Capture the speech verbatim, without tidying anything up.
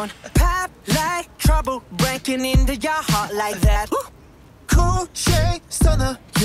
don't pop like trouble breaking into your heart like that. Cool shade stunner.